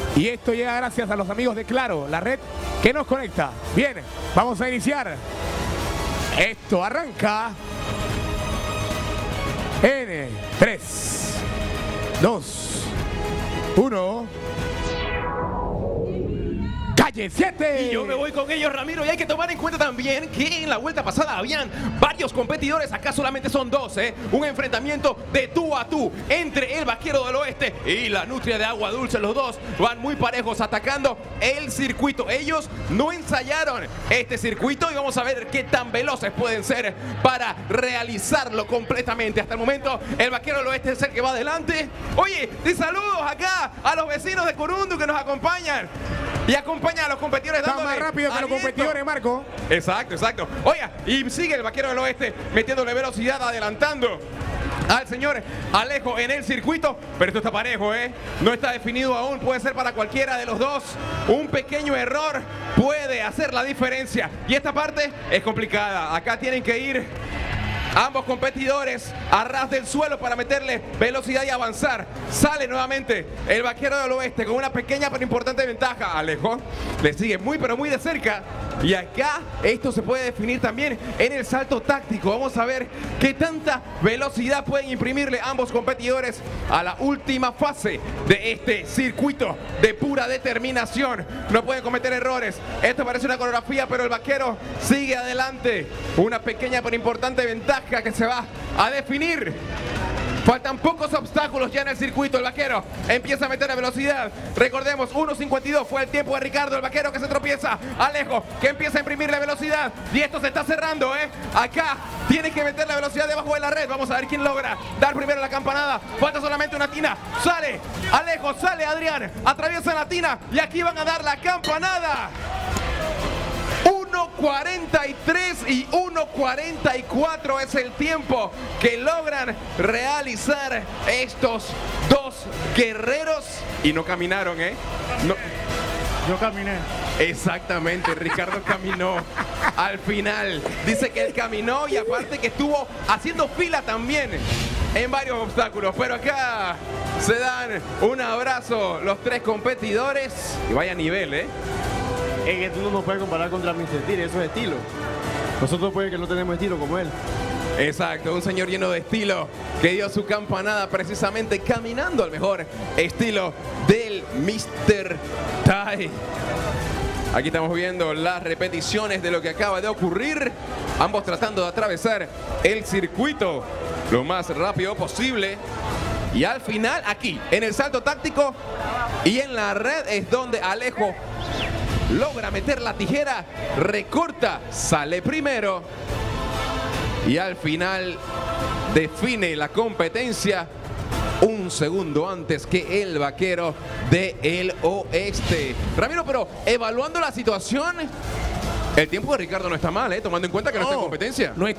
Y esto llega gracias a los amigos de Claro, la red que nos conecta. Bien, vamos a iniciar. Esto arranca en 3, 2, 1... Calle 7. Y yo me voy con ellos, Ramiro, y hay que tomar en cuenta también que en la vuelta pasada habían varios competidores, acá solamente son 2, un enfrentamiento de tú a tú entre el Vaquero del Oeste y la Nutria de Agua Dulce. Los dos van muy parejos atacando el circuito. Ellos no ensayaron este circuito y vamos a ver qué tan veloces pueden ser para realizarlo completamente. Hasta el momento el Vaquero del Oeste es el que va adelante. Oye, y saludos acá a los vecinos de Corundu que nos acompañan. Y acompaña a los competidores dándole más rápido que los competidores, Marco. Exacto, exacto. Oiga, y sigue el Vaquero del Oeste metiéndole velocidad, adelantando al señor Alejo en el circuito. Pero esto está parejo, no está definido aún, puede ser para cualquiera de los dos. Un pequeño error puede hacer la diferencia. Y esta parte es complicada. Acá tienen que ir ambos competidores a ras del suelo para meterle velocidad y avanzar. Sale nuevamente el Vaquero del Oeste con una pequeña pero importante ventaja. Alejo le sigue muy pero muy de cerca. Y acá esto se puede definir también en el salto táctico. Vamos a ver qué tanta velocidad pueden imprimirle ambos competidores a la última fase de este circuito de pura determinación. No pueden cometer errores. Esto parece una coreografía, pero el Vaquero sigue adelante. Una pequeña pero importante ventaja que se va a definir. Faltan pocos obstáculos ya en el circuito. El Vaquero empieza a meter la velocidad. Recordemos, 1.52 fue el tiempo de Ricardo. El Vaquero que se tropieza. Alejo que empieza a imprimir la velocidad. Y esto se está cerrando, Acá tiene que meter la velocidad debajo de la red. Vamos a ver quién logra dar primero la campanada. Falta solamente una tina. Sale Alejo, sale Adrián. Atraviesa la tina y aquí van a dar la campanada. 1.43 y 1.44 es el tiempo que logran realizar estos dos guerreros. Y no caminaron, No. Yo caminé. Exactamente, Ricardo caminó al final. Dice que él caminó y aparte que estuvo haciendo fila también en varios obstáculos. Pero acá se dan un abrazo los tres competidores. Y vaya nivel, Es que tú no nos puedes comparar contra Mr. Steel, eso es estilo. Nosotros puede que no tenemos estilo como él. Exacto, un señor lleno de estilo que dio su campanada precisamente caminando al mejor estilo del Mr. Tai. Aquí estamos viendo las repeticiones de lo que acaba de ocurrir. Ambos tratando de atravesar el circuito lo más rápido posible. Y al final, aquí, en el salto táctico y en la red es donde Alejo logra meter la tijera, recorta, sale primero y al final define la competencia un segundo antes que el Vaquero del Oeste. Ramiro, pero evaluando la situación, el tiempo de Ricardo no está mal, tomando en cuenta que no está en competencia. No